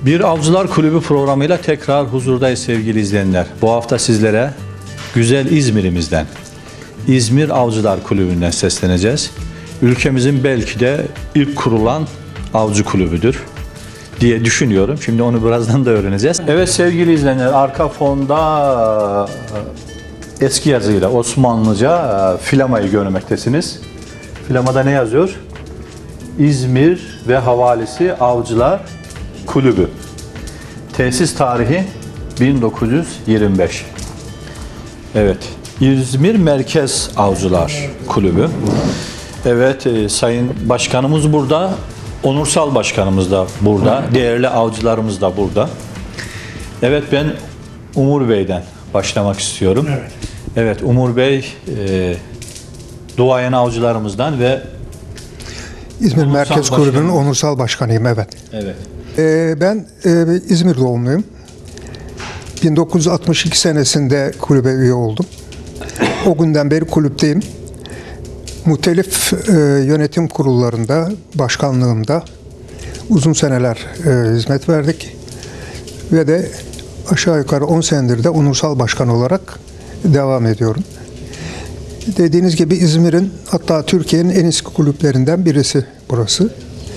Bir Avcılar Kulübü programıyla tekrar huzurdayız sevgili izleyenler. Bu hafta sizlere güzel İzmir'imizden, İzmir Avcılar Kulübü'nden sesleneceğiz. Ülkemizin belki de ilk kurulan avcı kulübüdür diye düşünüyorum. Şimdi onu birazdan da öğreneceğiz. Evet sevgili izleyenler, arka fonda eski yazıyla Osmanlıca flamayı görmektesiniz. Flamada ne yazıyor? İzmir ve havalisi Avcılar Kulübü. Tesis tarihi 1925. Evet, İzmir Merkez Avcılar Kulübü. Evet, Sayın Başkanımız burada, Onursal Başkanımız da burada, değerli avcılarımız da burada. Evet, ben Umur Bey'den başlamak istiyorum. Evet, evet Umur Bey, duayen avcılarımızdan ve İzmir Merkez Kulübü'nün onursal başkanıyım, evet. Evet. Ben İzmir doğumluyum. 1962 senesinde kulübe üye oldum. O günden beri kulüpteyim. Muhtelif yönetim kurullarında, başkanlığımda uzun seneler hizmet verdik. Ve de aşağı yukarı 10 senedir de onursal başkan olarak devam ediyorum. Dediğiniz gibi İzmir'in, hatta Türkiye'nin en eski kulüplerinden birisi burası.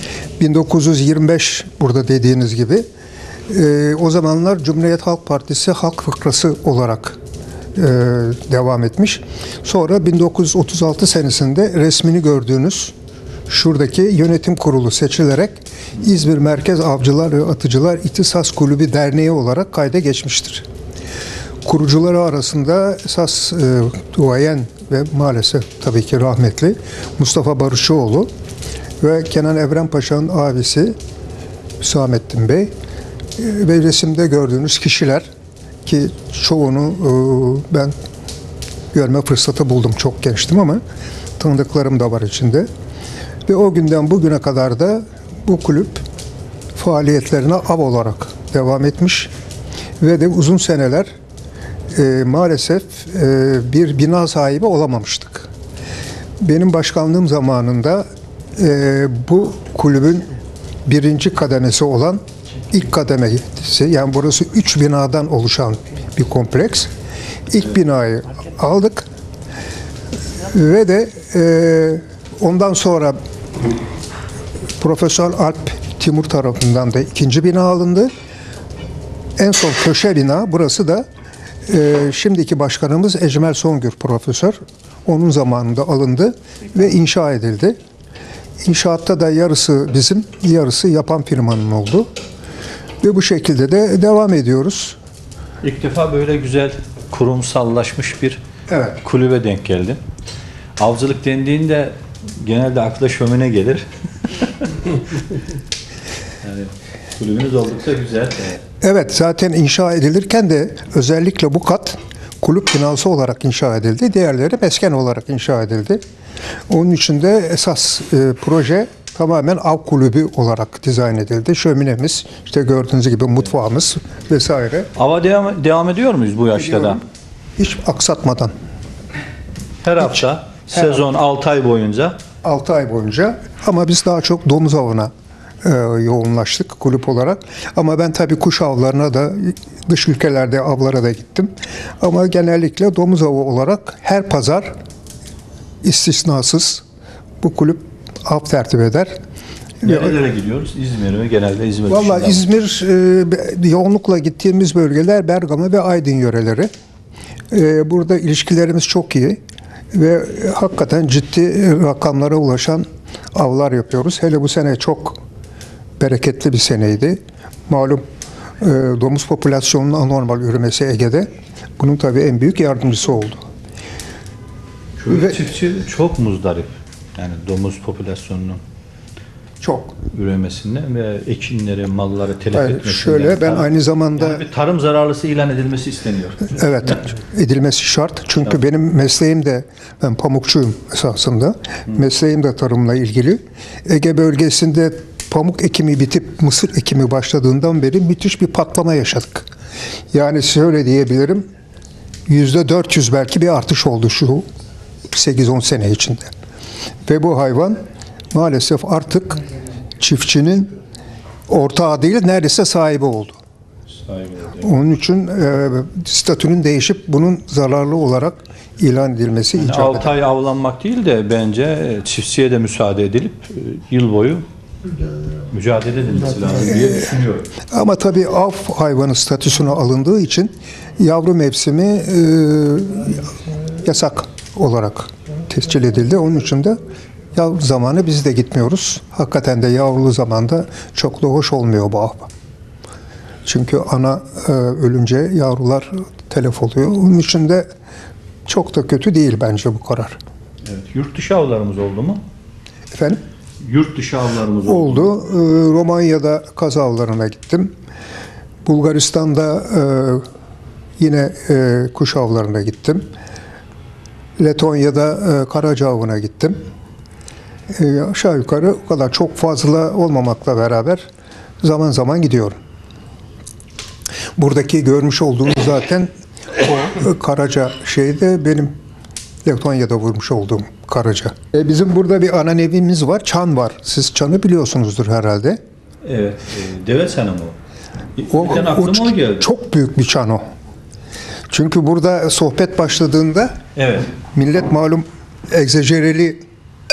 1925 burada dediğiniz gibi. O zamanlar Cumhuriyet Halk Partisi Halk Fıkrası olarak devam etmiş. Sonra 1936 senesinde resmini gördüğünüz şuradaki yönetim kurulu seçilerek İzmir Merkez Avcılar ve Atıcılar İhtisas Kulübü Derneği olarak kayda geçmiştir. Kurucuları arasında esas duayen ve maalesef tabii ki rahmetli Mustafa Barışçıoğlu ve Kenan Evren Paşa'nın abisi Hüsamettin Bey ve resimde gördüğünüz kişiler ki çoğunu ben görme fırsatı buldum. Çok gençtim ama tanıdıklarım da var içinde. Ve o günden bugüne kadar da bu kulüp faaliyetlerine av olarak devam etmiş ve de uzun seneler maalesef bir bina sahibi olamamıştık. Benim başkanlığım zamanında bu kulübün birinci kademesi olan ilk kademesi, yani burası 3 binadan oluşan bir kompleks. İlk binayı aldık ve de ondan sonra Profesör Alp Timur tarafından da ikinci bina alındı. En son köşe bina, burası da şimdiki başkanımız Ecmel Songür Profesör. Onun zamanında alındı ve inşa edildi. İnşaatta da yarısı bizim, yarısı yapan firmanın oldu. Ve bu şekilde de devam ediyoruz. İlk defa böyle güzel kurumsallaşmış bir kulübe denk geldim. Avcılık dendiğinde genelde akla şömine gelir. Yani kulübünüz oldukça güzel. Evet, zaten inşa edilirken de özellikle bu kat kulüp binası olarak inşa edildi. Diğerleri mesken olarak inşa edildi. Onun için de esas proje tamamen av kulübü olarak dizayn edildi. Şöminemiz, işte gördüğünüz gibi mutfağımız vesaire. Ava devam ediyor muyuz bu yaşta da? Hiç aksatmadan. Her hafta, sezon 6 ay boyunca. 6 ay boyunca, ama biz daha çok domuz avına yoğunlaştık kulüp olarak. Ama ben tabii kuş avlarına da, dış ülkelerde avlara da gittim. Ama genellikle domuz avı olarak her pazar istisnasız bu kulüp av tertip eder. Nerelere gidiyoruz? İzmir mi? Genelde İzmir. Vallahi İzmir, yoğunlukla gittiğimiz bölgeler Bergama ve Aydın yöreleri. Burada ilişkilerimiz çok iyi ve hakikaten ciddi rakamlara ulaşan avlar yapıyoruz. Hele bu sene çok bereketli bir seneydi. Malum domuz popülasyonunun anormal üremesi Ege'de. Bunun tabii en büyük yardımcısı oldu. Çiftçi çok muzdarip. Yani domuz popülasyonunun çok üremesinden ve ekinleri, malları telef etmesinden. Şöyle, ben aynı zamanda yani bir tarım zararlısı ilan edilmesi isteniyor. Evet, edilmesi şart. Çünkü benim mesleğim de, ben pamukçuyum esasında. Mesleğim de tarımla ilgili. Ege bölgesinde pamuk ekimi bitip mısır ekimi başladığından beri müthiş bir patlama yaşadık. Yani şöyle diyebilirim, %400 belki bir artış oldu şu 8-10 sene içinde. Ve bu hayvan maalesef artık çiftçinin ortağı değil, neredeyse sahibi oldu. Onun için statünün değişip bunun zararlı olarak ilan edilmesi icap eder. 6 ay avlanmak değil de bence çiftçiye de müsaade edilip yıl boyu mücadele edilmesi lazım diye düşünüyorum. Ama tabii av hayvanı statüsüne alındığı için yavru mevsimi yasak olarak tescil edildi. Onun için de yavru zamanı biz de gitmiyoruz. Hakikaten de yavrulu zamanda çok da hoş olmuyor bu av. Çünkü ana ölünce yavrular telef oluyor. Onun için de çok da kötü değil bence bu karar. Evet. Yurt dışı avlarımız oldu mu? Efendim? Yurt dışı avlarımız oldu. Oldu. Romanya'da kaz avlarına gittim. Bulgaristan'da yine kuş avlarına gittim. Letonya'da karaca avına gittim. Aşağı yukarı o kadar çok fazla olmamakla beraber zaman zaman gidiyorum. Buradaki görmüş olduğunuz zaten o karaca şeyde benim Letonya'da vurmuş olduğum karaca. Bizim burada bir ananevimiz var, çan var. Siz çanı biliyorsunuzdur herhalde. Evet. Deve çanı mı o? O Aklıma o geldi. çok büyük bir çan o. Çünkü burada sohbet başladığında Evet. millet malum egzajereli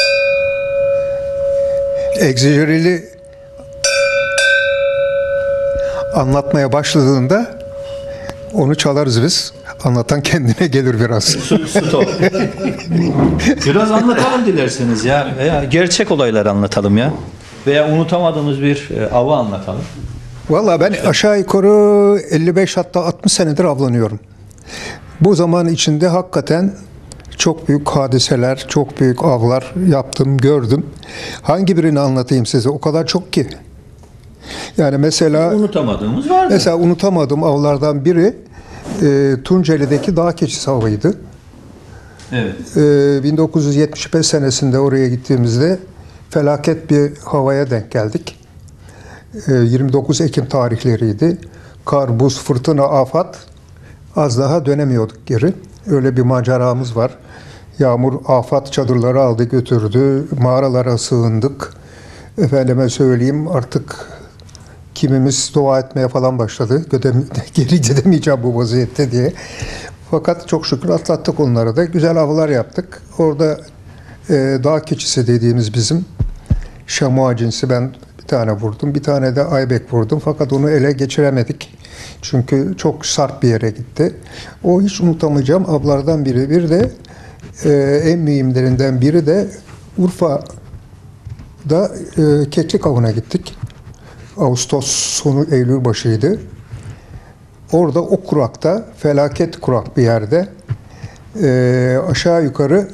anlatmaya başladığında onu çalarız biz. Anlatan kendine gelir biraz. Stop. Biraz anlatalım dilerseniz ya. Veya gerçek olayları anlatalım ya. Veya unutamadığımız bir avı anlatalım. Vallahi ben aşağı yukarı 55 hatta 60 senedir avlanıyorum. Bu zaman içinde hakikaten çok büyük hadiseler, çok büyük avlar yaptım, gördüm. Hangi birini anlatayım size? O kadar çok ki. Yani mesela Unutamadığımız vardı. Mesela unutamadığım avlardan biri Tunceli'deki dağ keçisi avıydı. Evet. 1975 senesinde oraya gittiğimizde felaket bir havaya denk geldik. 29 Ekim tarihleriydi. Kar, buz, fırtına, afat. Az daha dönemiyorduk geri. Öyle bir maceramız var. Yağmur, afat çadırları aldı götürdü. Mağaralara sığındık. Efendime söyleyeyim artık kimimiz dua etmeye falan başladı. Geri gidemeyeceğim bu vaziyette diye. Fakat çok şükür atlattık onları da. Güzel avlar yaptık. Orada dağ keçisi dediğimiz bizim şamua cinsi ben bir tane vurdum. Bir tane de aybek vurdum. Fakat onu ele geçiremedik. Çünkü çok sarp bir yere gitti. O hiç unutamayacağım avlardan biri. Bir de en mühimlerinden biri de Urfa'da keklik avına gittik. Ağustos sonu Eylül başıydı. Orada o kurakta, felaket kurak bir yerde aşağı yukarı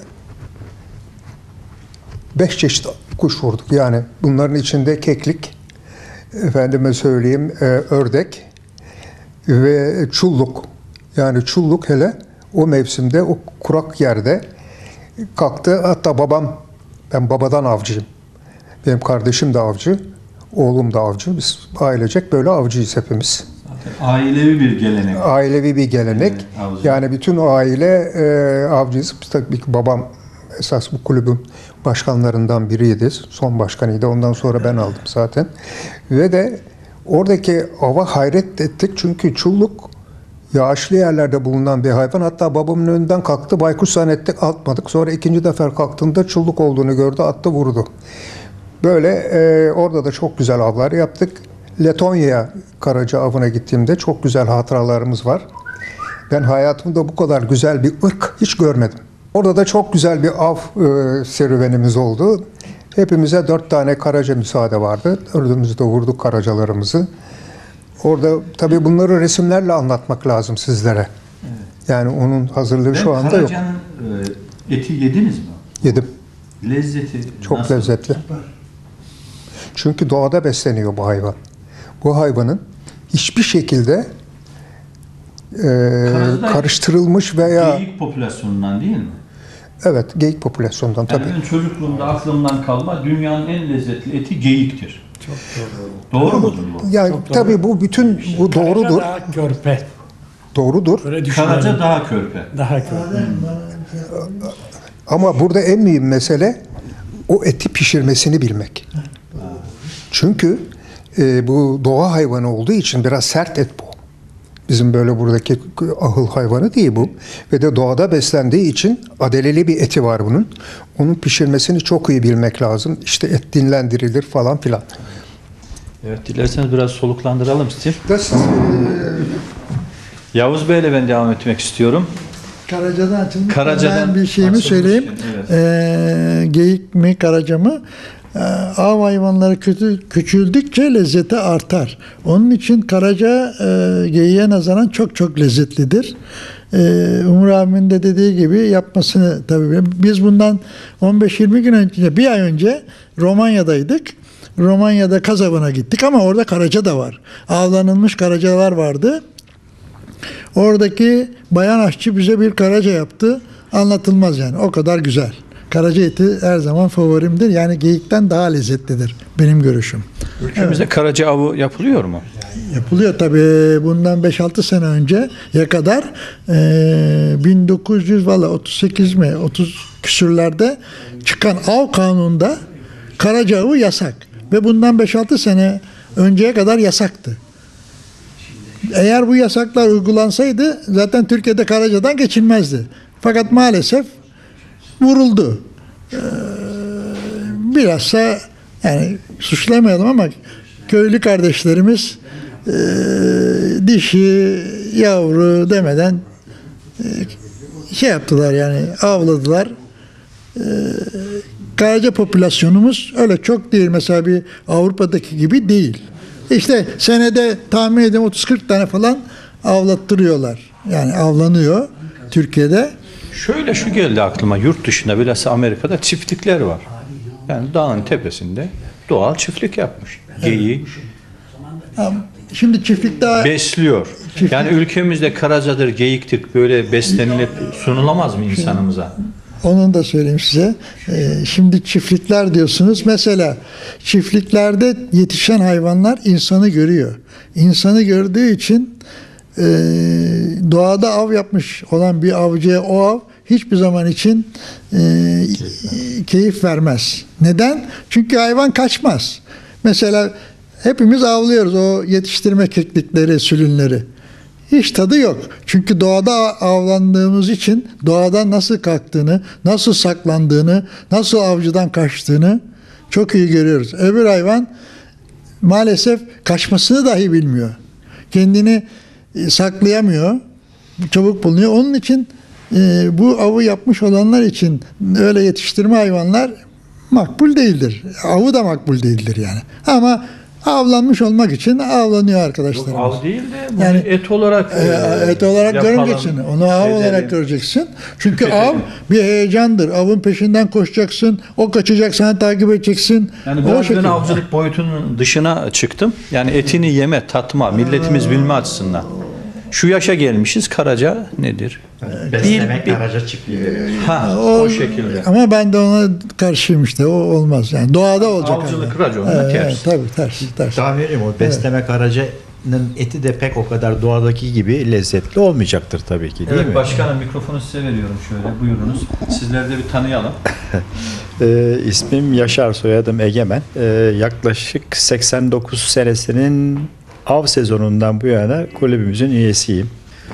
5 çeşit kuş vurduk. Yani bunların içinde keklik, efendime söyleyeyim ördek ve çulluk. Yani çulluk hele o mevsimde o kurak yerde kalktı. Hatta ben babadan avcıyım. Benim kardeşim de avcı. Oğlum da avcı. Biz ailecek böyle avcıyız hepimiz. Ailevi bir gelenek. Ailevi bir gelenek. Yani bütün aile avcıyız. Tabii ki babam esas bu kulübün başkanlarından biriydi. Son başkanıydı. Ondan sonra ben aldım zaten. Ve de oradaki ava hayret ettik. Çünkü çulluk yağışlı yerlerde bulunan bir hayvan. Hatta babamın önünden kalktı. Baykuş zannettik, atmadık. Sonra ikinci defa kalktığında çulluk olduğunu gördü. Attı, vurdu. Böyle orada da çok güzel avlar yaptık. Letonya'ya karaca avına gittiğimde çok güzel hatıralarımız var. Ben hayatımda bu kadar güzel bir ırk hiç görmedim. Orada da çok güzel bir av serüvenimiz oldu. Hepimize 4 tane karaca müsaade vardı. Dördümüz de vurduk karacalarımızı. Orada tabii bunları resimlerle anlatmak lazım sizlere. Evet. Yani onun hazırlığı şu anda yok. Karacanın eti yediniz mi? Yedim. Lezzeti çok nasıl? lezzetli. Çünkü doğada besleniyor bu hayvan. Bu hayvanın hiçbir şekilde karıştırılmış veya... Geyik popülasyonundan değil mi? Evet, geyik popülasyonundan tabii. Yani benim çocukluğumda aklımdan kalma dünyanın en lezzetli eti geyiktir. Çok doğru. Doğru mudur bu? Yani çok tabii bu bütün bu Karaca doğrudur. daha körpe. Doğrudur. Öyle düşünüyorum. Karaca daha körpe. Daha körpe. Ama burada en mühim mesele o eti pişirmesini bilmek. Çünkü bu doğa hayvanı olduğu için biraz sert et bu. Bizim böyle buradaki ahıl hayvanı değil bu. Ve de doğada beslendiği için adeleli bir eti var bunun. Onun pişirmesini çok iyi bilmek lazım. İşte et dinlendirilir falan filan. Evet, dilerseniz biraz soluklandıralım sizi. Das, Yavuz Bey'le ben devam etmek istiyorum. Karaca'dan açılmış. Karaca'dan Ben bir şeyimi açılmış, söyleyeyim. evet. Geyik mi karaca mı? Av hayvanları küçüldükçe lezzeti artar. Onun için karaca geyiğe nazaran çok çok lezzetlidir. Umur abimin de dediği gibi yapmasını tabii. Biz bundan 15-20 gün önce, bir ay önce Romanya'daydık. Romanya'da kasabana gittik ama orada karaca da var. Avlanılmış karacalar vardı. Oradaki bayan aşçı bize bir karaca yaptı. Anlatılmaz yani. O kadar güzel. Karaca eti her zaman favorimdir. Yani geyikten daha lezzetlidir benim görüşüm. Ülkemizde karaca avı yapılıyor mu? Yapılıyor tabii. Bundan 5-6 sene önceye kadar 1938 mi 30 küsürlerde çıkan av kanununda karaca avı yasak. Ve bundan 5-6 sene önceye kadar yasaktı. Eğer bu yasaklar uygulansaydı zaten Türkiye'de karacadan geçilmezdi. Fakat maalesef vuruldu. Bilhassa yani suçlamayalım ama köylü kardeşlerimiz dişi, yavru demeden şey yaptılar yani avladılar. Karaca popülasyonumuz öyle çok değil. Mesela bir Avrupa'daki gibi değil. İşte senede tahmin edin 30-40 tane falan avlattırıyorlar. Yani avlanıyor Türkiye'de. Şöyle şu geldi aklıma, yurt dışında bilhassa Amerika'da çiftlikler var. Yani dağın tepesinde doğal çiftlik yapmış. Geyiği Şimdi çiftlikte besliyor. Yani ülkemizde karacadır, geyiktir böyle beslenilip sunulamaz mı insanımıza? onun da söyleyeyim size. Şimdi çiftlikler diyorsunuz. Mesela çiftliklerde yetişen hayvanlar insanı görüyor. İnsanı gördüğü için doğada av yapmış olan bir avcıya o av hiçbir zaman için keyif vermez. Neden? Çünkü hayvan kaçmaz. Mesela hepimiz avlıyoruz o yetiştirme keklikleri, sülünleri. Hiç tadı yok. Çünkü doğada avlandığımız için doğadan nasıl kalktığını, nasıl saklandığını, nasıl avcıdan kaçtığını çok iyi görüyoruz. Öbür hayvan maalesef kaçmasını dahi bilmiyor. Kendini saklayamıyor. Çabuk bulunuyor. Onun için bu avı yapmış olanlar için öyle yetiştirme hayvanlar makbul değildir. Avı da makbul değildir yani. Ama avlanmış olmak için avlanıyor arkadaşlar. Av değil de Yani et olarak et olarak yapalım, görmeyeceksin. Onu av edelim. olarak göreceksin. Çünkü Tüketelim. av bir heyecandır. Avın peşinden koşacaksın. O kaçacak, sen takip edeceksin. Yani O biraz ben şekilde. avcılık boyutunun dışına çıktım. Yani etini yeme, tatma, milletimiz bilme açısından. Şu yaşa gelmişiz, karaca nedir? Beslemek karaca çiftliği veriyor. Ha, o şekilde. Ama ben de ona karşıyım işte. O olmaz yani. Doğada olacak. Avcılık, yani. raconla ters. Tabii ters. Daha vereyim o besleme karacanın eti de pek o kadar doğadaki gibi lezzetli olmayacaktır tabii ki değil Evet mi? başkanım, mikrofonu size veriyorum şöyle, buyurunuz. Sizleri de bir tanıyalım. İsmim Yaşar, soyadım Egemen. Yaklaşık 89 senesinin av sezonundan bu yana kulübümüzün üyesiyim.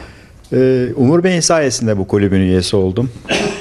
Umur Bey'in sayesinde bu kulübün üyesi oldum.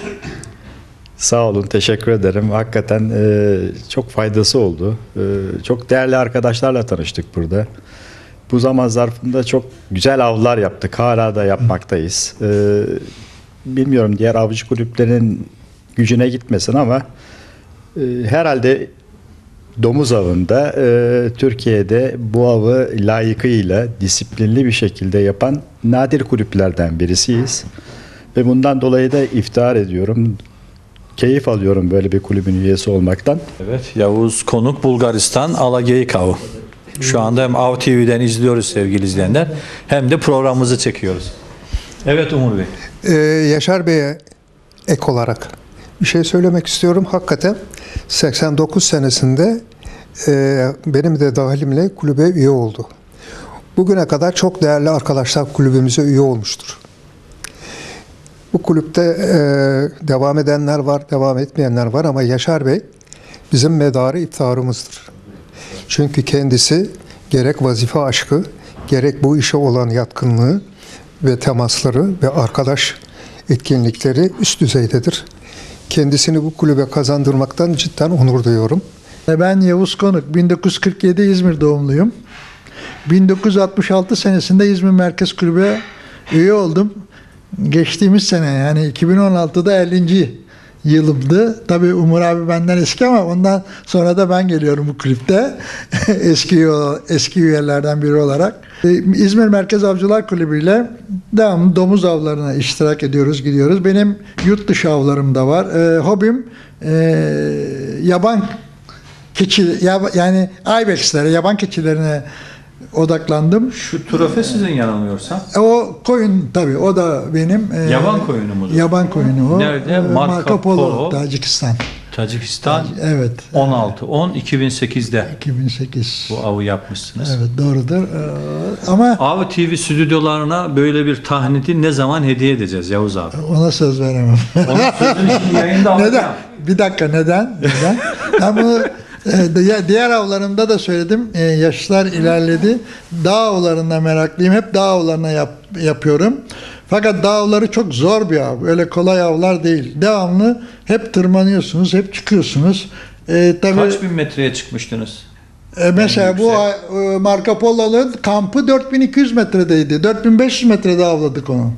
Sağ olun, teşekkür ederim. Hakikaten çok faydası oldu. Çok değerli arkadaşlarla tanıştık burada. Bu zaman zarfında çok güzel avlar yaptık. Hala da yapmaktayız. Bilmiyorum diğer avcı kulüplerin gücüne gitmesin ama herhalde domuz avında Türkiye'de bu avı layıkıyla, disiplinli bir şekilde yapan nadir kulüplerden birisiyiz. Ve bundan dolayı da iftihar ediyorum. Keyif alıyorum böyle bir kulübün üyesi olmaktan. Evet, Yavuz konuk Bulgaristan Alageyik avı. Şu anda hem Av TV'den izliyoruz sevgili izleyenler, hem de programımızı çekiyoruz. Evet Umur Bey. Yaşar Bey'e ek olarak bir şey söylemek istiyorum. Hakikaten 89 senesinde benim de dahilimle kulübe üye oldu. Bugüne kadar çok değerli arkadaşlar kulübümüze üye olmuştur. Bu kulüpte devam edenler var, devam etmeyenler var ama Yaşar Bey bizim medarı iftiharımızdır. Çünkü kendisi gerek vazife aşkı, gerek bu işe olan yatkınlığı ve temasları ve arkadaş etkinlikleri üst düzeydedir. Kendisini bu kulübe kazandırmaktan cidden onur duyuyorum. Ben Yavuz Konuk, 1947 İzmir doğumluyum. 1966 senesinde İzmir Merkez Kulübü'ne üye oldum. Geçtiğimiz sene yani 2016'da 50. yılımdı. Tabii Umur abi benden eski ama ondan sonra da ben geliyorum bu kulüpte. eski üyelerden biri olarak. İzmir Merkez Avcılar Kulübü ile devamlı domuz avlarına iştirak ediyoruz, gidiyoruz. Benim yurt dışı avlarım da var. Hobim yaban keçi, yani ibexlere, yaban keçilerine odaklandım. Şu trofe sizin yanılmıyorsam. O koyun tabii, o da benim. Yaban koyunu mudur? Yaban koyunu o. Nerede? Marco Polo, Tacikistan. Tacikistan. Evet. 16-10-2008'de 2008. bu avı yapmışsınız. Evet, doğrudur. Ama Av TV stüdyolarına böyle bir tahnidi ne zaman hediye edeceğiz Yavuz abi? ona söz veremem. Onun sözünü şimdi yayında Neden? alacağım. Bir dakika, neden? Ben bunu diğer avlarımda da söyledim. Yaşlar ilerledi. Dağ avlarına meraklıyım. Hep dağ avlarına yapıyorum. Fakat dağ avları çok zor bir av. Öyle kolay avlar değil. Devamlı hep tırmanıyorsunuz, hep çıkıyorsunuz. Tabii, Kaç bin metreye çıkmıştınız? mesela bu Marco Polo'nun kampı 4200 metredeydi. 4500 metrede avladık onu.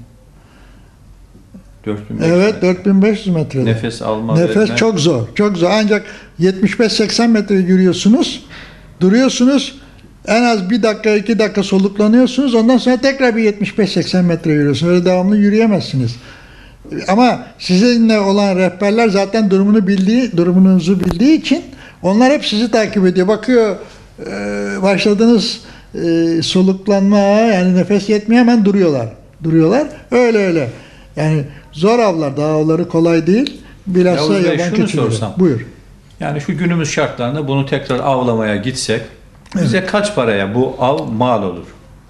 4500 Evet, metre. 4500 metrede. Nefes alma. Nefes verme. çok zor. Çok zor. Ancak 75-80 metre yürüyorsunuz. Duruyorsunuz. En az 1 dakika 2 dakika soluklanıyorsunuz. Ondan sonra tekrar bir 75-80 metre yürüyorsunuz. Öyle devamlı yürüyemezsiniz. Ama sizinle olan rehberler zaten durumunuzu bildiği için onlar hep sizi takip ediyor. Bakıyor başladınız soluklanmaya, yani nefes yetmiyor, hemen duruyorlar. Öyle. Yani zor avlar. Dağ avları kolay değil. Bilhassa Yavuz Bey, yaban şunu keçileri. sorsam. Buyur. Yani şu günümüz şartlarında bunu tekrar avlamaya gitsek bize kaç paraya bu av mal olur?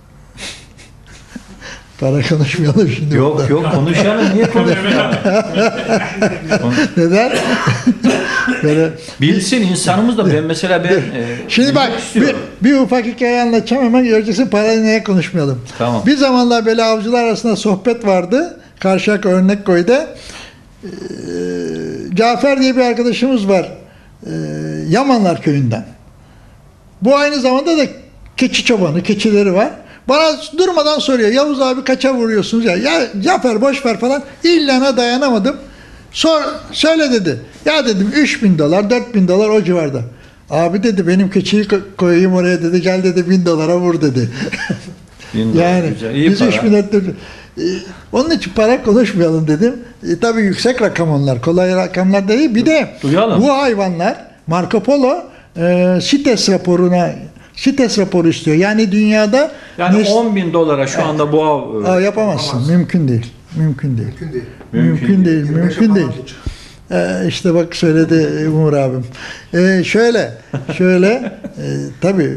Para konuşmayalım şimdi. Yok burada. yok konuşalım. Niye konuşmayalım? Neden? Böyle, Bilsin insanımız da ben mesela şimdi bak bilmek istiyorum. bir ufak hikaye anlatacağım, hemen göreceksin, parayı neye konuşmayalım. Tamam. Bir zamanlar böyle avcılar arasında sohbet vardı. Karşıyaka Örnekköy'de. Cafer diye bir arkadaşımız var. Yamanlar köyünden. Bu aynı zamanda da keçi çobanı, keçileri var. Bana durmadan soruyor. Yavuz abi kaça vuruyorsunuz ya? Ya Cafer boş ver falan. İllana dayanamadım. Söyle dedi. Ya dedim $3.000, $4.000 o civarda. Abi dedi benim keçiyi koyayım oraya dedi. Gel dedi $1.000'a vur dedi. Yani güzel, iyi biz para. 3.000 onun için para konuşmayalım dedim. Tabii yüksek rakam onlar. Kolay rakamlar değil. Bir de Duyalım. bu hayvanlar Marco Polo CITES raporu istiyor. Yani dünyada Yani $10.000 şu anda bu av yapamazsın. Mümkün değil. Mümkün değil. İşte bak söyledi Umur abim. Şöyle tabii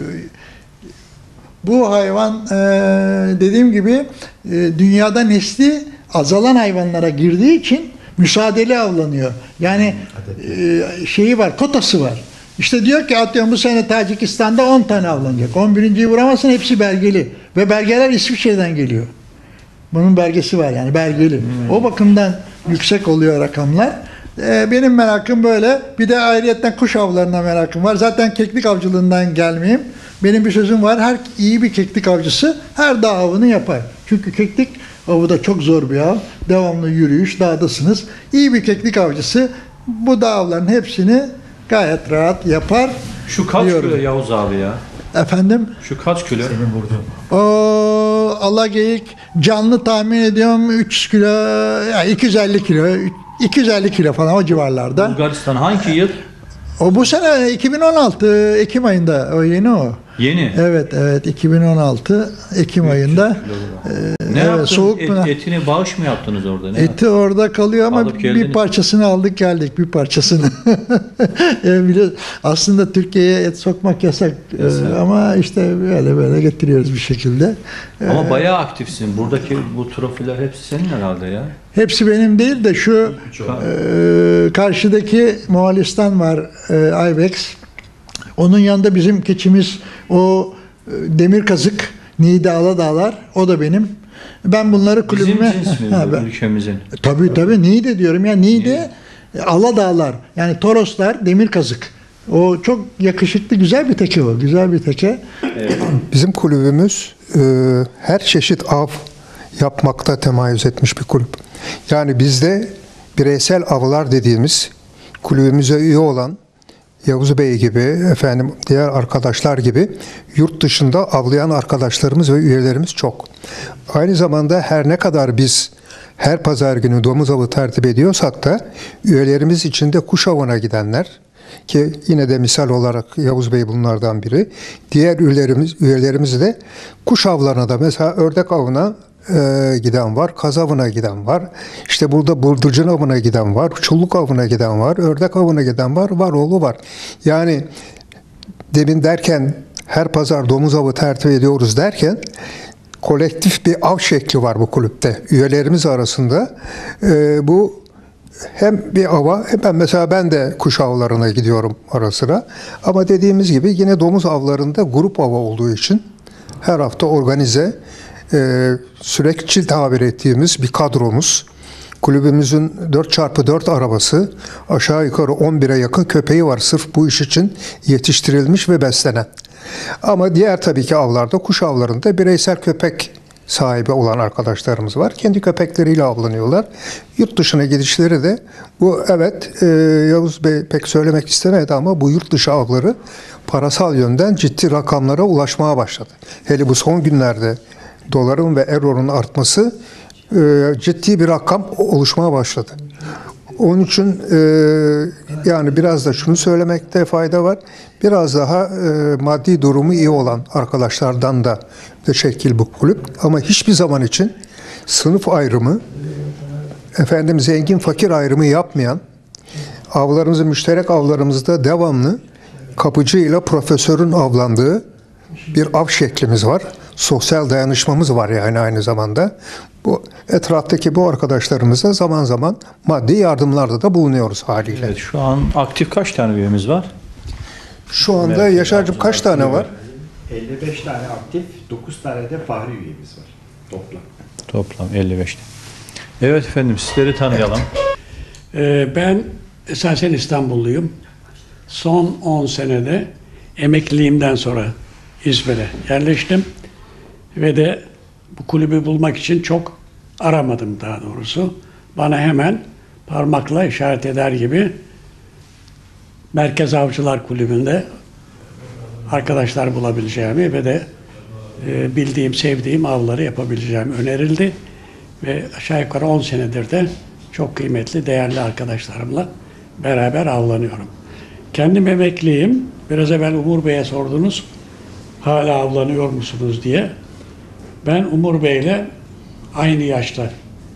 bu hayvan dediğim gibi dünyada nesli azalan hayvanlara girdiği için müsaadeli avlanıyor. Yani şeyi var, kotası var. İşte diyor ki atıyorum bu sene Tacikistan'da 10 tane avlanacak. 11.yi vuramazsın, hepsi belgeli. Ve belgeler İsviçre'den geliyor. Bunun belgesi var, yani belgeli. O bakımdan yüksek oluyor rakamlar. Benim merakım böyle. Bir de ayrıyetten kuş avlarına merakım var. Zaten keklik avcılığından gelmeyeyim. Benim bir sözüm var. Her iyi bir keklik avcısı her dağ avını yapar. Çünkü keklik avı da çok zor bir av. Devamlı yürüyüş, dağdasınız. İyi bir keklik avcısı bu dağ avlarının hepsini gayet rahat yapar. şu kaç diyorum. kilo Yavuz abi ya? Efendim? Şu kaç kilo? O alageyik canlı tahmin ediyorum 300 kilo, yani 250 kilo, 250 kilo falan o civarlarda. Bulgaristan hangi yıl? O bu sene 2016 Ekim ayında, o yeni o. Yeni. Evet 2016 Ekim ayında. Ne yaptınız? soğuk Etini bağış mı yaptınız orada? Ne Eti orada kalıyor ama Alıp geldiniz. bir parçasını aldık geldik, bir parçasını. Aslında Türkiye'ye et sokmak yasak. Ama işte böyle getiriyoruz bir şekilde. Ama bayağı aktifsin. Buradaki bu trofiler hepsi senin herhalde ya. Hepsi benim değil de şu karşıdaki Moğolistan var, Ibex. Onun yanında bizim keçimiz o demir kazık, Niğde Aladağlar, o da benim. Ben bunları kulübüme... Bizim cins mi Ha, bu ülkemizin? Tabii Niğde diyorum ya, Niğde Aladağlar, yani Toroslar, demir kazık. O çok yakışıklı, güzel bir teke o. Güzel bir teke. Bizim kulübümüz her çeşit av yapmakta temayüz etmiş bir kulüp. Yani bizde bireysel avlar dediğimiz, kulübümüze üye olan Yavuz Bey gibi, efendim diğer arkadaşlar gibi yurt dışında avlayan arkadaşlarımız ve üyelerimiz çok. Aynı zamanda her ne kadar biz her pazar günü domuz avı tertip ediyorsak da üyelerimiz içinde kuş avına gidenler, ki yine de misal olarak Yavuz Bey bunlardan biri. Diğer üyelerimiz de kuş avlarına da, mesela ördek avına giden var, kaz avına giden var. İşte burada bıldırcın avına giden var, çulluk avına giden var, ördek avına giden var, oğlu var. Yani demin derken her pazar domuz avı tertip ediyoruz derken kolektif bir av şekli var bu kulüpte. Üyelerimiz arasında bu hem bir ava, hem mesela ben de kuş avlarına gidiyorum ara sıra. Ama dediğimiz gibi yine domuz avlarında grup ava olduğu için her hafta organize, sürekli tabir ettiğimiz bir kadromuz. Kulübümüzün 4x4 arabası, aşağı yukarı 11'e yakın köpeği var. Sırf bu iş için yetiştirilmiş ve beslenen. Ama diğer tabii ki avlarda, kuş avlarında bireysel köpek sahibi olan arkadaşlarımız var. Kendi köpekleriyle avlanıyorlar. Yurt dışına gidişleri de bu, evet, Yavuz Bey pek söylemek istemedi ama bu yurt dışı avları parasal yönden ciddi rakamlara ulaşmaya başladı. Hele bu son günlerde doların ve euronun artması ciddi bir rakam oluşmaya başladı. Onun için yani biraz da şunu söylemekte fayda var. Biraz daha maddi durumu iyi olan arkadaşlardan da şekil bu kulüp. Ama hiçbir zaman için sınıf ayrımı, efendim zengin fakir ayrımı yapmayan, avlarımızı, müşterek avlarımızda devamlı kapıcı ile profesörün avlandığı bir av şeklimiz var. Sosyal dayanışmamız var yani aynı zamanda. Bu etraftaki bu arkadaşlarımıza zaman zaman maddi yardımlarda da bulunuyoruz haliyle. Evet, şu an aktif kaç tane üyemiz var? Şu anda Yaşar'cığım kaç tane var? 55 tane aktif, 9 tane de fahri üyemiz var toplam. Toplam 55. Evet efendim, sizleri tanıyalım. Ben esasen İstanbulluyum. Son 10 senede emekliliğimden sonra İzmir'e yerleştim. Ve de bu kulübü bulmak için çok aramadım daha doğrusu. Bana hemen parmakla işaret eder gibi Merkez Avcılar Kulübü'nde arkadaşlar bulabileceğimi ve de bildiğim, sevdiğim avları yapabileceğim önerildi. Ve aşağı yukarı 10 senedir de çok kıymetli, değerli arkadaşlarımla beraber avlanıyorum. Kendim emekliyim. Biraz evvel Umur Bey'e sordunuz, hala avlanıyor musunuz diye. Ben Umur Bey'le aynı yaşta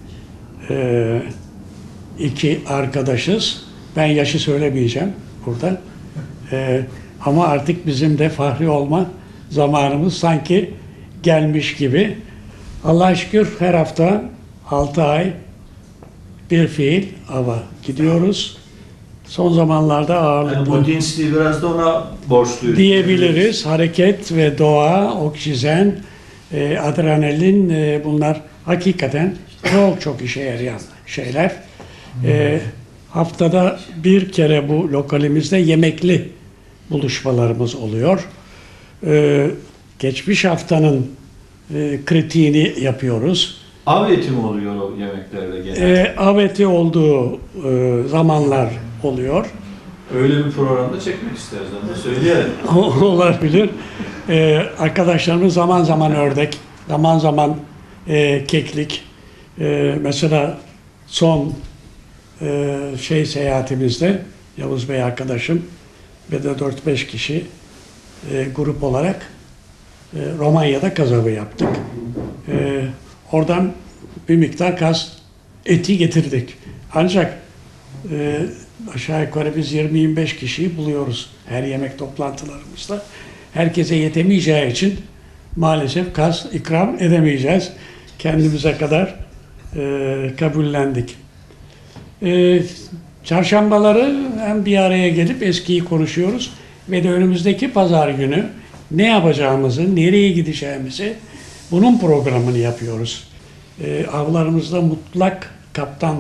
iki arkadaşız. Ben yaşı söylemeyeceğim burada. Ama artık bizim de fahri olma zamanımız sanki gelmiş gibi. Allah'a şükür her hafta 6 ay bir fiil ava gidiyoruz. Son zamanlarda ağırlıklı bu dinsliği biraz da ona borçluyuz diyebiliriz. Hareket ve doğa, oksijen, adrenalin, bunlar hakikaten çok işe yarayan şeyler. Haftada bir kere bu lokalimizde yemekli buluşmalarımız oluyor. Geçmiş haftanın kritiğini yapıyoruz. Av eti mi oluyor o yemeklerde genelde? Av eti olduğu zamanlar oluyor. Öyle bir programda çekmek isteriz, onu da söyleyelim. Olabilir. Arkadaşlarımız zaman zaman ördek, zaman zaman keklik. Mesela son seyahatimizde Yavuz Bey arkadaşım ve de 4-5 kişi grup olarak Romanya'da kaz avı yaptık. Oradan bir miktar kaz eti getirdik. Ancak aşağı yukarı biz 20-25 kişiyi buluyoruz her yemek toplantılarımızda. Herkese yetemeyeceği için maalesef kaz ikram edemeyeceğiz. Kendimize kadar kabullendik. Çarşambaları hem bir araya gelip eskiyi konuşuyoruz, ve de önümüzdeki pazar günü ne yapacağımızı, nereye gideceğimizi bunun programını yapıyoruz. Avlarımızda mutlak kaptan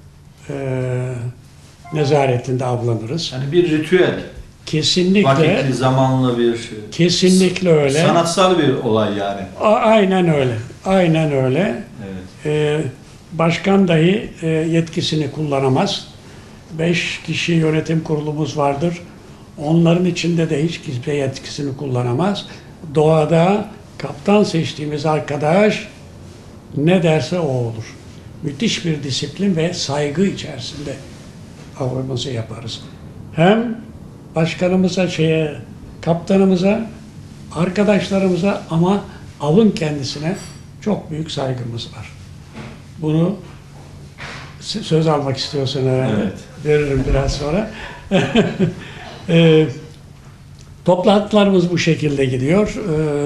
nezaretinde avlanırız. Yani bir ritüel, Kesinlikle, vakitli, zamanlı bir kesinlikle öyle. sanatsal bir olay yani. Aynen öyle, aynen öyle. Evet. Başkan dahi yetkisini kullanamaz. 5 kişi yönetim kurulumuz vardır. Onların içinde de hiç kimse yetkisini kullanamaz. Doğada kaptan seçtiğimiz arkadaş ne derse o olur. Müthiş bir disiplin ve saygı içerisinde avımızı yaparız. Hem başkanımıza, kaptanımıza, arkadaşlarımıza ama avın kendisine çok büyük saygımız var. Bunu söz almak istiyorsun herhalde. Evet. Veririm biraz sonra. Toplantılarımız bu şekilde gidiyor.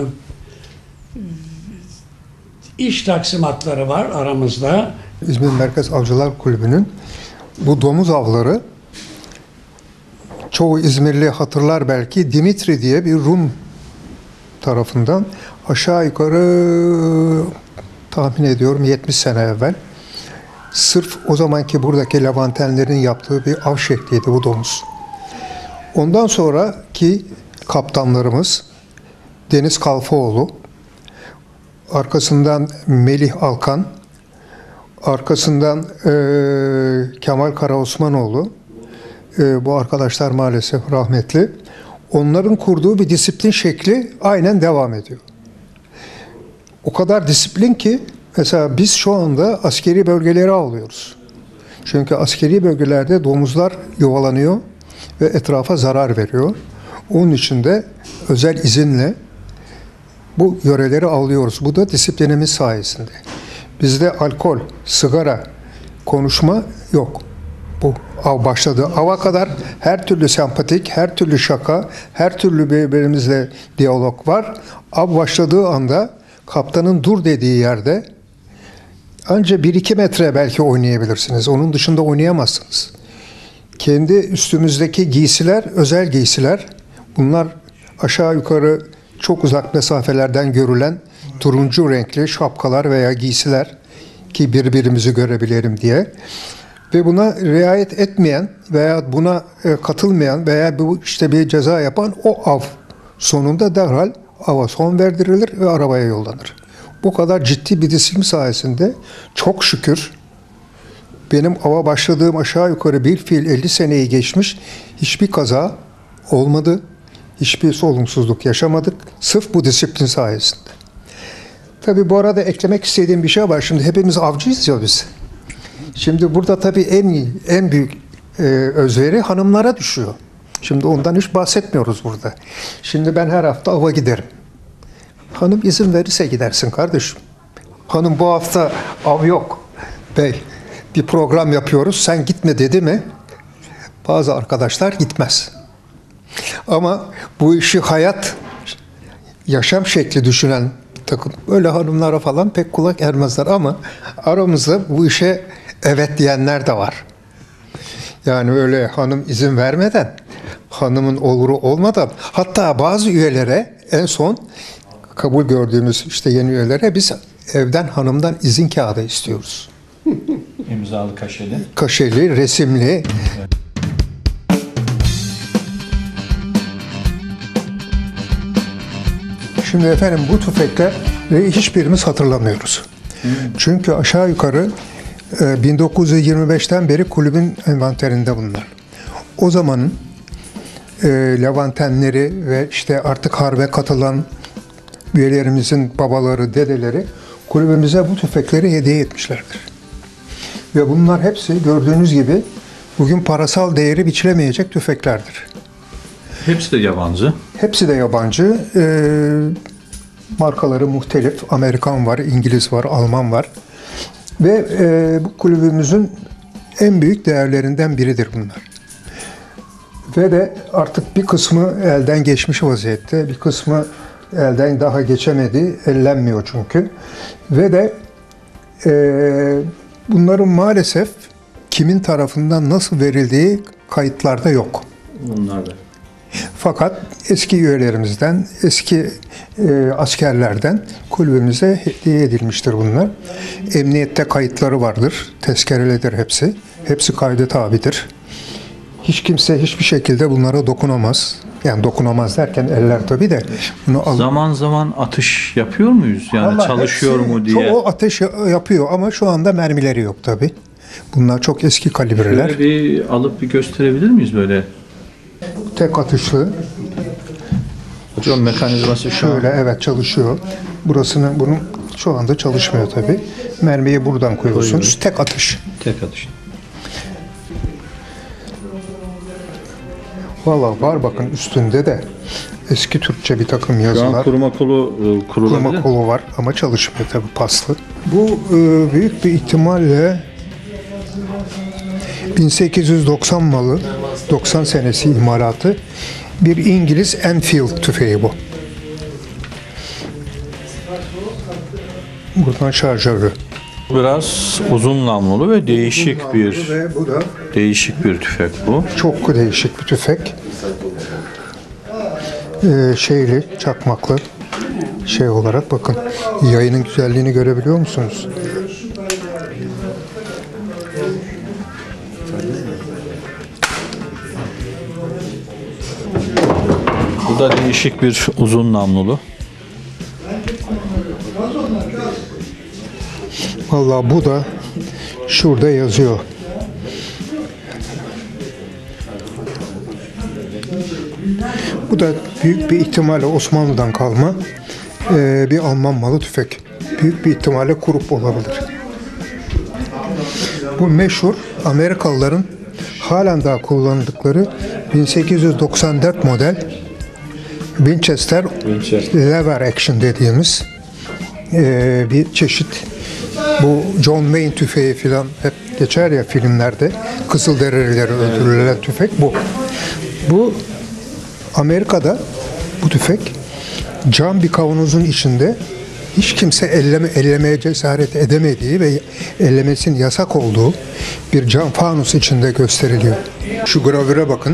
İş taksimatları var aramızda. İzmir Merkez Avcılar Kulübü'nün bu domuz avları, çoğu İzmirli hatırlar belki, Dimitri diye bir Rum tarafından aşağı yukarı tahmin ediyorum 70 sene evvel sırf o zamanki buradaki Levantenlerin yaptığı bir av şekliydi bu domuz. Ondan sonraki kaptanlarımız Deniz Kalfaoğlu, arkasından Melih Alkan, arkasından Kemal Karaosmanoğlu, bu arkadaşlar maalesef rahmetli. Onların kurduğu bir disiplin şekli aynen devam ediyor. O kadar disiplin ki mesela biz şu anda askeri bölgeleri avlıyoruz. Çünkü askeri bölgelerde domuzlar yuvalanıyor ve etrafa zarar veriyor. Onun için de özel izinle bu yöreleri avlıyoruz. Bu da disiplinimiz sayesinde. Bizde alkol, sigara, konuşma yok. Bu av başladı. Ava kadar her türlü sempatik, her türlü şaka, her türlü birbirimizle diyalog var. Av başladığı anda kaptanın dur dediği yerde ancak 1-2 metre belki oynayabilirsiniz. Onun dışında oynayamazsınız. Kendi üstümüzdeki giysiler, özel giysiler. Bunlar aşağı yukarı çok uzak mesafelerden görülen turuncu renkli şapkalar veya giysiler ki birbirimizi görebilelim diye. Ve buna riayet etmeyen veya buna katılmayan veya bu işte bir ceza yapan o av sonunda derhal ava son verdirilir ve arabaya yollanır. Bu kadar ciddi bir disiplin sayesinde çok şükür benim ava başladığım aşağı yukarı bir fiil 50 seneyi geçmiş, hiçbir kaza olmadı, hiçbir olumsuzluk yaşamadık sırf bu disiplin sayesinde. Tabii bu arada eklemek istediğim bir şey var. Şimdi hepimiz avcıyız ya biz. Şimdi burada tabii en büyük özveri hanımlara düşüyor. Şimdi ondan hiç bahsetmiyoruz burada. Şimdi ben her hafta ava giderim. Hanım izin verirse gidersin kardeşim. Hanım bu hafta av yok. Bey bir program yapıyoruz, sen gitme dedi mi? Bazı arkadaşlar gitmez. Ama bu işi hayat, yaşam şekli düşünen bir takım öyle hanımlara falan pek kulak ermezler ama aramızda bu işe evet diyenler de var. Yani öyle hanım izin vermeden, hanımın oluru olmadan, hatta bazı üyelere en son kabul gördüğümüz işte yeni üyelere biz evden hanımdan izin kağıdı istiyoruz. İmzalı, kaşeli. Kaşeli, resimli. Şimdi efendim bu tüfekler hiçbirimiz hatırlamıyoruz. Çünkü aşağı yukarı 1925'ten beri kulübün envanterinde bunlar. O zamanın Levantenleri ve işte artık harbe katılan üyelerimizin babaları, dedeleri kulübümüze bu tüfekleri hediye etmişlerdir. Ve bunlar hepsi gördüğünüz gibi bugün parasal değeri biçilemeyecek tüfeklerdir. Hepsi de yabancı. Hepsi de yabancı. Markaları muhtelif. Amerikan var, İngiliz var, Alman var. Ve bu kulübümüzün en büyük değerlerinden biridir bunlar. Ve de artık bir kısmı elden geçmiş vaziyette, bir kısmı elden daha geçemedi, ellenmiyor çünkü. Ve de bunların maalesef kimin tarafından nasıl verildiği kayıtlarda yok. Bunlar da. Fakat eski üyelerimizden, eski askerlerden kulübümüze hediye edilmiştir bunlar. Emniyette kayıtları vardır, tezkerelidir hepsi. Hepsi kayda tabidir. Hiç kimse hiçbir şekilde bunlara dokunamaz. Yani dokunamaz derken eller tabii de bunu Zaman zaman atış yapıyor muyuz? Yani Vallahi çalışıyor hepsi- mu diye. O ateş yapıyor ama şu anda mermileri yok tabii. Bunlar çok eski kalibreler. Şöyle bir alıp bir gösterebilir miyiz böyle? Tek atışlı. Hocam mekanizması şu an. Şöyle evet çalışıyor. Bunun şu anda çalışmıyor tabii. Mermiyi buradan koyuyorsunuz. Koyuyoruz. Tek atış. Tek atış. Vallahi var bakın üstünde de eski Türkçe bir takım Şu an yazılar. kuruma kolu kurulabilir. Kurma kolu var ama çalışmıyor tabii paslı. Bu büyük bir ihtimalle 1890 malı, 90 senesi imalatı bir İngiliz Enfield tüfeği bu. Buradan şarjörü. Biraz uzun namlulu ve değişik bir Ve bu da tüfek bu. çok değişik bir tüfek. Şeyli, çakmaklı şey olarak bakın. Yayının güzelliğini görebiliyor musunuz? Bu da değişik bir uzun namlulu. Vallahi bu da şurada yazıyor. Bu da büyük bir ihtimalle Osmanlı'dan kalma bir Alman malı tüfek. Büyük bir ihtimalle Krupp olabilir. Bu meşhur Amerikalıların halen daha kullandıkları 1894 model Winchester lever action dediğimiz bir çeşit. Bu John Wayne tüfeği falan hep geçer ya filmlerde. Kızılderilileri öldürülen tüfek bu. Bu Amerika'da bu tüfek cam bir kavanozun içinde hiç kimse ellemeye cesaret edemediği ve ellemesinin yasak olduğu bir cam fanus içinde gösteriliyor. Şu gravüre bakın.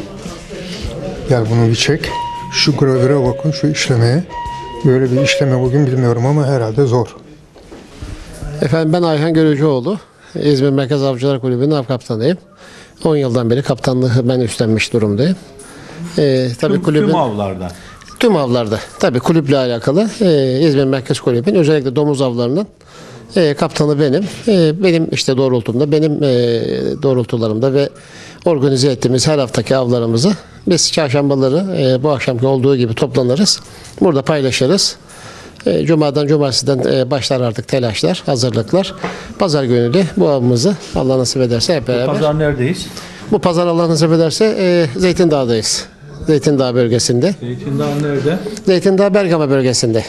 Gel bunu bir çek. Şu gravüre bakın, şu işlemeye. Böyle bir işleme bugün bilmiyorum ama herhalde zor. Efendim ben Ayhan Görücüoğlu. İzmir Merkez Avcılar Kulübü'nün av kaptanıyım. 10 yıldan beri kaptanlığı ben üstlenmiş durumdayım. Tabii kulübün Tüm avlardan. tüm avlarda tabii kulüple alakalı İzmir Merkez Kulübü'nün özellikle domuz avlarının kaptanı benim. Benim işte doğrultumda, benim doğrultularımda ve organize ettiğimiz her haftaki avlarımızı biz çarşambaları bu akşamki olduğu gibi toplanırız. Burada paylaşırız. Cuma'dan, cumartesiden başlar artık telaşlar, hazırlıklar. Pazar günü de bu avımızı Allah nasip ederse hep beraber. Pazar neredeyiz? Bu pazar Allah nasip ederse Zeytindağ'dayız. Zeytindağ bölgesinde. Zeytindağ nerede? Zeytindağ Bergama bölgesinde.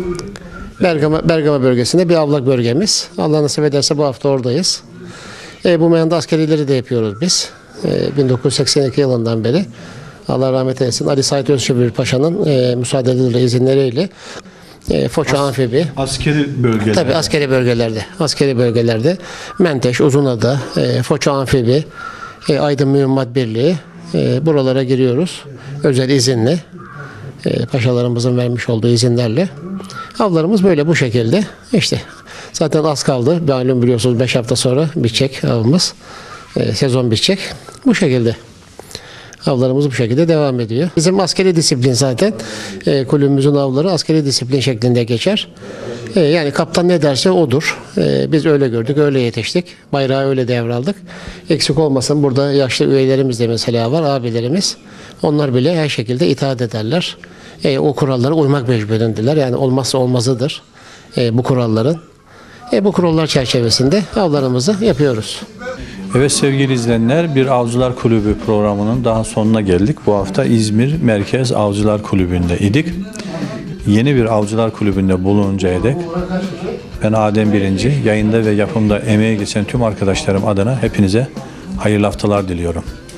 Bergama bölgesinde bir avlak bölgemiz. Allah nasip ederse bu hafta oradayız. Bu meyanda askerileri de yapıyoruz biz. 1982 yılından beri. Allah rahmet eylesin. Ali Sait Özçivil Paşa'nın müsaadeleriyle, izinleriyle Foça Amfibi. Askeri bölgeler. Tabii askeri bölgelerde Menteş, Uzunada, Foça Amfibi, Aydın Mühimmat Birliği buralara giriyoruz. Özel izinle. Paşalarımızın vermiş olduğu izinlerle. Avlarımız böyle bu şekilde. İşte zaten az kaldı. Malum biliyorsunuz 5 hafta sonra bitecek avımız. Sezon bitecek. Bu şekilde. Avlarımız bu şekilde devam ediyor. Bizim askeri disiplin zaten. Kulübümüzün avları askeri disiplin şeklinde geçer. Yani kaptan ne derse odur. Biz öyle gördük, öyle yetiştik. Bayrağı öyle devraldık. Eksik olmasın burada yaşlı üyelerimiz de mesela var, abilerimiz. Onlar bile her şekilde itaat ederler. O kurallara uymak mecburindeler. Yani olmazsa olmazıdır bu kuralların. Bu kurallar çerçevesinde avlarımızı yapıyoruz. Evet sevgili izleyenler, bir Avcılar Kulübü programının daha sonuna geldik. Bu hafta İzmir Merkez Avcılar Kulübü'nde idik. Yeni bir Avcılar Kulübü'nde bulununcaya dek ben Adem Birinci, yayında ve yapımda emeği geçen tüm arkadaşlarım adına hepinize hayırlı haftalar diliyorum.